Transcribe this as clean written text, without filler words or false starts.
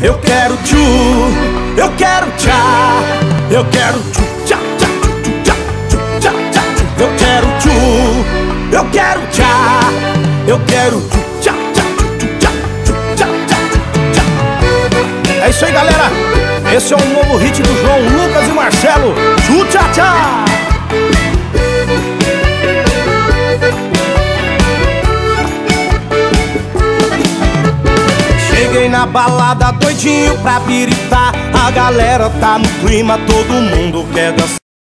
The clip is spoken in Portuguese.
Eu quero tchu, eu quero tchá, eu quero tchu, tchá, tchá, tchu, tchá, tchu, tchá, tchá, tchu. Eu quero tchu, eu quero tchá, eu quero tchu, tchá, tchá, tchu, tchá, tchu, tchá, tchá, tchá. É isso aí, galera. Esse é o novo hit do João Lucas e Marcelo, tchu, tchá, tchá. Cheguei na balada doidinho pra piritar. A galera tá no clima, todo mundo quer dançar.